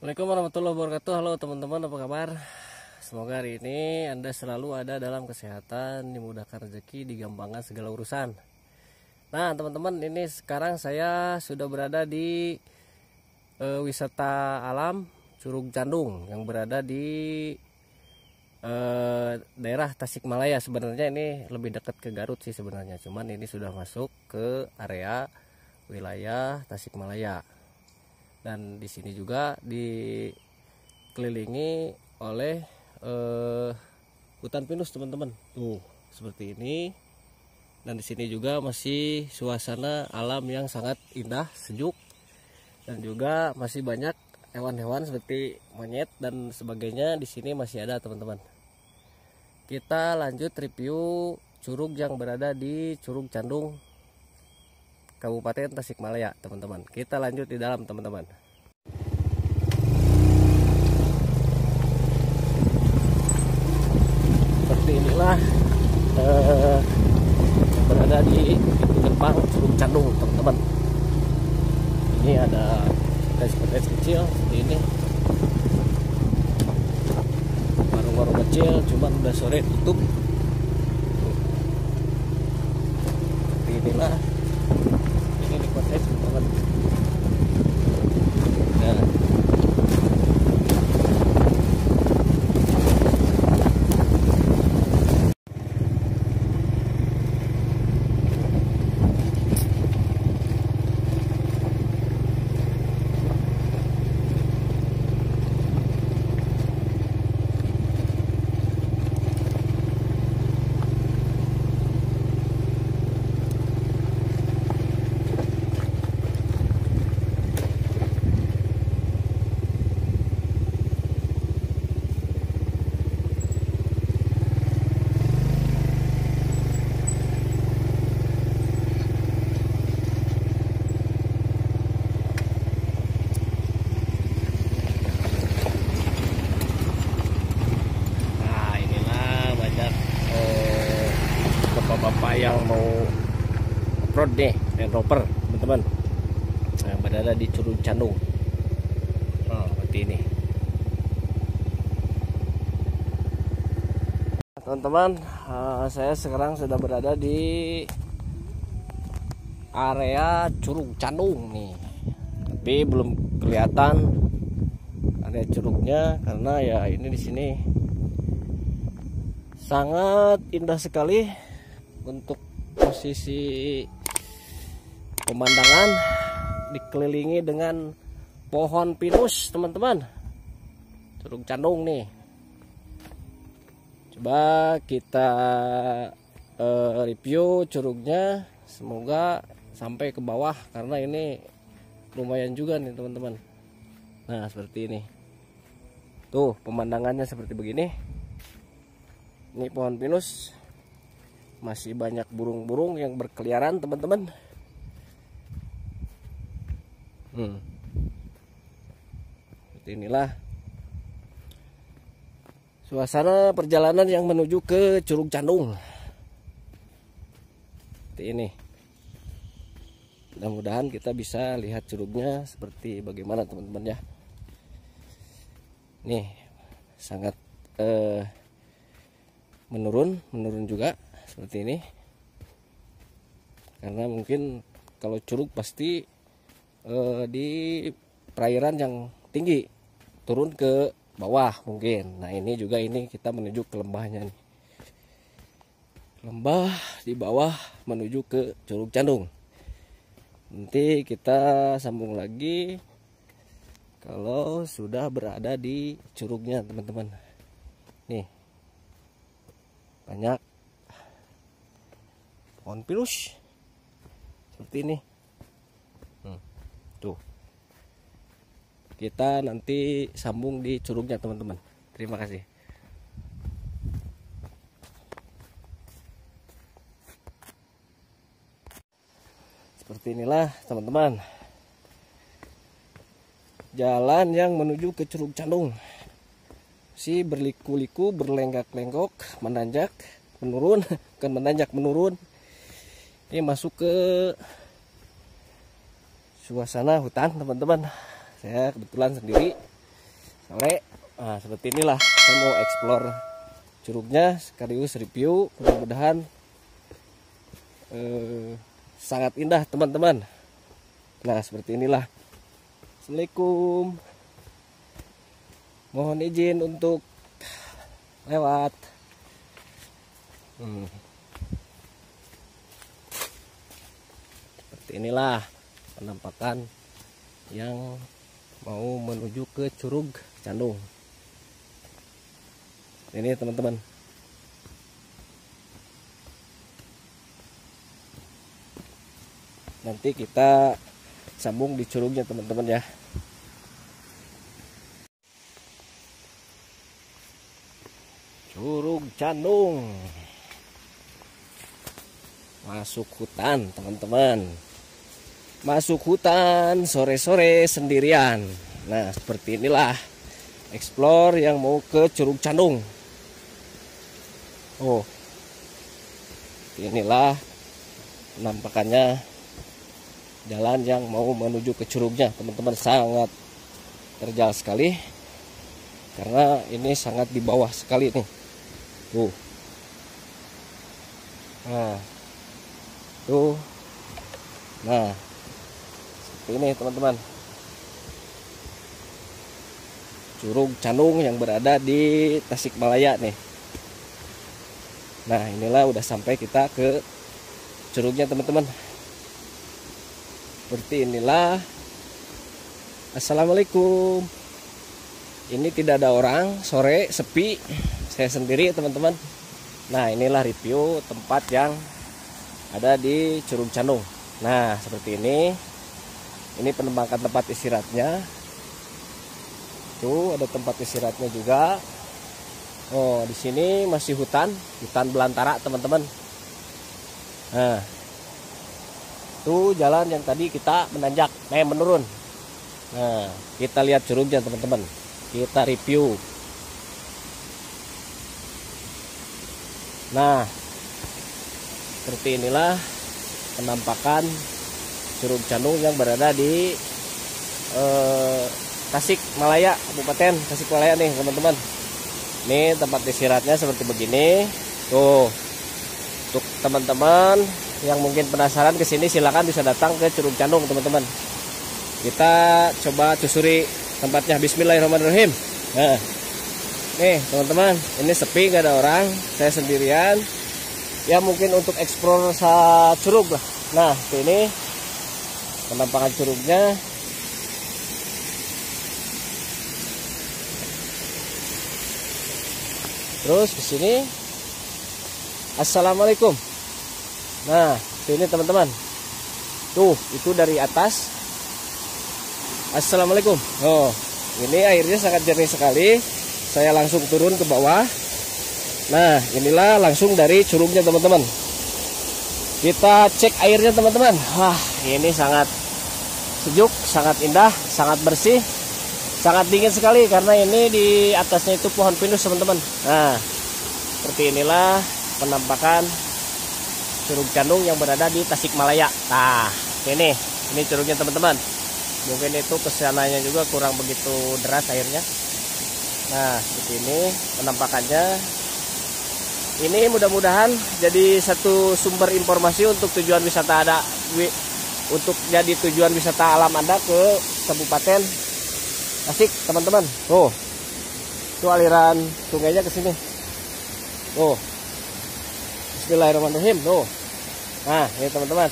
Assalamualaikum warahmatullahi wabarakatuh. Halo teman-teman, apa kabar? Semoga hari ini Anda selalu ada dalam kesehatan, dimudahkan rezeki, digampangkan segala urusan. Nah teman-teman, ini sekarang saya sudah berada di wisata alam Curug Candung yang berada di daerah Tasikmalaya. Sebenarnya ini lebih dekat ke Garut sih sebenarnya, cuman ini sudah masuk ke area wilayah Tasikmalaya. Dan di sini juga dikelilingi oleh hutan pinus teman-teman. Tuh seperti ini. Dan di sini juga masih suasana alam yang sangat indah, sejuk, dan juga masih banyak hewan-hewan seperti monyet dan sebagainya. Di sini masih ada teman-teman. Kita lanjut review curug yang berada di Curug Candung, Kabupaten Tasikmalaya teman-teman. Kita lanjut di dalam teman-teman. Seperti inilah berada di pintu gerbang Curug Candung teman-teman. Ini ada cottage kecil seperti ini, warung-warung kecil, cuman udah sore tutup. Seperti inilah. Ini di cottage teman-teman. Nah, bapak-bapak yang mau off-road nih, Land Rover teman-teman, yang berada di Curug Candung. Seperti ini teman-teman. Saya sekarang sudah berada di area Curug Candung nih, tapi belum kelihatan area curugnya karena ya ini di sini sangat indah sekali untuk posisi pemandangan, dikelilingi dengan pohon pinus teman-teman. Curug Candung nih. Coba kita review curugnya, semoga sampai ke bawah karena ini lumayan juga nih teman-teman. Nah seperti ini. Tuh pemandangannya seperti begini. Ini pohon pinus, masih banyak burung-burung yang berkeliaran teman-teman. Seperti inilah suasana perjalanan yang menuju ke Curug Candung. Seperti ini. Mudah-mudahan kita bisa lihat curugnya seperti bagaimana teman-teman ya. Nih sangat menurun juga seperti ini, karena mungkin kalau curug pasti di perairan yang tinggi turun ke bawah mungkin. Nah ini juga, ini kita menuju ke lembahnya nih, lembah di bawah menuju ke Curug Candung. Nanti kita sambung lagi kalau sudah berada di curugnya teman-teman. Nih banyak pohon pinus seperti ini. Tuh kita nanti sambung di curugnya teman-teman. Terima kasih. Seperti inilah teman-teman jalan yang menuju ke Curug Candung. Si berliku-liku, berlenggak-lenggok, menanjak, menurun, bukan menanjak, menurun. Ini masuk ke suasana hutan teman-teman. Saya kebetulan sendiri sore. Nah, seperti inilah saya mau explore curugnya sekaligus review. Mudah-mudahan sangat indah teman-teman. Nah, seperti inilah. Assalamualaikum. Mohon izin untuk lewat. Seperti inilah penampakan yang mau menuju ke Curug Candung. Ini teman-teman. Nanti kita sambung di curugnya teman-teman ya. Curug Candung. Masuk hutan teman-teman. Masuk hutan sore-sore sendirian. Nah, seperti inilah explore yang mau ke Curug Candung. Oh, inilah penampakannya jalan yang mau menuju ke curugnya teman-teman. Sangat terjal sekali karena ini sangat di bawah sekali nih. Tuh. Nah. Tuh. Nah. Seperti ini teman-teman. Curug Candung yang berada di Tasikmalaya nih. Nah, inilah udah sampai kita ke curugnya teman-teman. Seperti inilah. Assalamualaikum. Ini tidak ada orang, sore sepi, saya sendiri teman-teman. Nah, inilah review tempat yang ada di Curug Candung. Nah, seperti ini. Ini penampakan tempat istirahatnya. Tuh, ada tempat istirahatnya juga. Oh, di sini masih hutan belantara teman-teman. Nah, tuh jalan yang tadi kita menanjak, menurun. Nah, kita lihat curugnya teman-teman. Kita review. Nah, seperti inilah penampakan Curug Candung yang berada di Tasikmalaya, Kabupaten Tasikmalaya nih teman-teman. Ini tempat istirahatnya seperti begini. Tuh, untuk teman-teman yang mungkin penasaran ke sini, silakan bisa datang ke Curug Candung teman-teman. Kita coba susuri tempatnya. Bismillahirrahmanirrahim. Nah, nih teman-teman, ini sepi, nggak ada orang, saya sendirian. Ya mungkin untuk explore curug lah. Nah, ini penampakan curugnya. Terus di sini. Assalamualaikum. Nah, ini teman-teman. Tuh, itu dari atas. Assalamualaikum. Oh, ini airnya sangat jernih sekali. Saya langsung turun ke bawah. Nah, inilah langsung dari curugnya teman-teman. Kita cek airnya teman-teman. Wah, ini sangat sejuk, sangat indah, sangat bersih, sangat dingin sekali karena ini di atasnya itu pohon pinus teman-teman. Nah, seperti inilah penampakan Curug Candung yang berada di Tasikmalaya. Nah, ini curugnya teman-teman. Mungkin itu kesananya juga kurang begitu deras airnya. Nah, seperti ini penampakannya. Ini mudah-mudahan jadi satu sumber informasi untuk tujuan wisata untuk jadi tujuan wisata alam Anda ke Kabupaten Tasik, teman-teman. Oh, itu aliran sungainya ke sini. Oh, Bismillahirrahmanirrahim. Oh, nah ini teman-teman.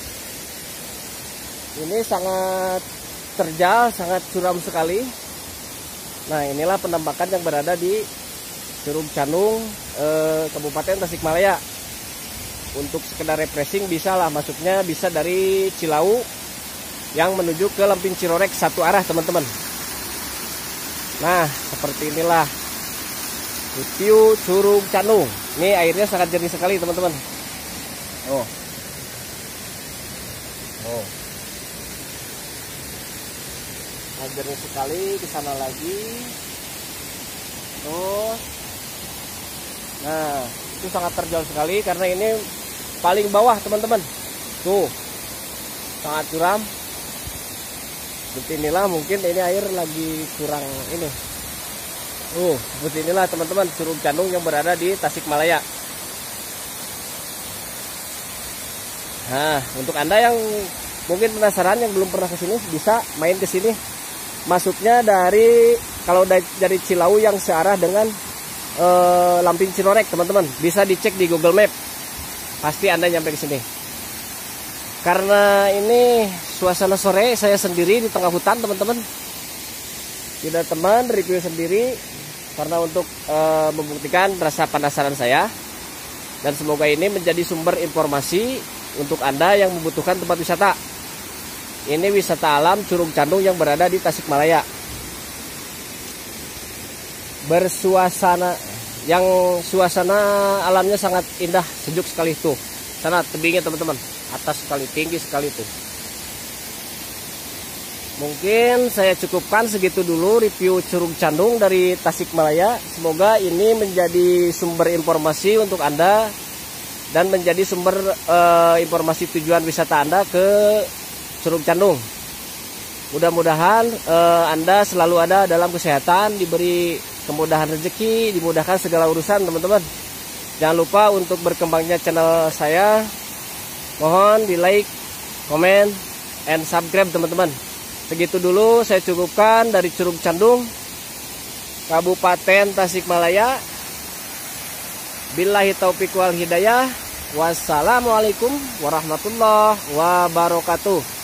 Ini sangat terjal, sangat curam sekali. Nah, inilah penampakan yang berada di Curug Candung, Kabupaten Tasikmalaya. Untuk sekedar refreshing bisa lah, masuknya bisa dari Cilau yang menuju ke Lemping Cirorek satu arah teman-teman. Nah, seperti inilah review Curug Candung. Ini airnya sangat jernih sekali teman-teman. Oh, sangat jernih sekali. Ke sana lagi. Oh, nah itu sangat terjal sekali karena ini paling bawah teman-teman. Tuh, sangat curam. Seperti inilah, mungkin ini air lagi kurang ini, Seperti inilah teman-teman Curug Candung yang berada di Tasikmalaya. Nah, untuk Anda yang mungkin penasaran yang belum pernah ke sini, bisa main ke sini. Masuknya kalau dari Cilau yang searah dengan Lamping Cinorek, teman-teman. Bisa dicek di Google Map. Pasti Anda nyampe ke sini. Karena ini suasana sore, saya sendiri di tengah hutan, teman-teman. Tidak teman, review sendiri karena untuk membuktikan rasa penasaran saya, dan semoga ini menjadi sumber informasi untuk Anda yang membutuhkan tempat wisata. Ini wisata alam Curug Candung yang berada di Tasikmalaya. Suasana alamnya sangat indah, sejuk sekali tuh. Sana tebingnya teman-teman, atas sekali, tinggi sekali tuh. Mungkin saya cukupkan segitu dulu review Curug Candung dari Tasikmalaya. Semoga ini menjadi sumber informasi untuk Anda dan menjadi sumber informasi tujuan wisata Anda ke Curug Candung. Mudah-mudahan Anda selalu ada dalam kesehatan, diberi kemudahan rezeki, dimudahkan segala urusan, teman-teman. Jangan lupa untuk berkembangnya channel saya. Mohon di like, comment, and subscribe, teman-teman. Segitu dulu saya cukupkan dari Curug Candung, Kabupaten Tasikmalaya. Billahi taufiq wal hidayah. Wassalamualaikum warahmatullahi wabarakatuh.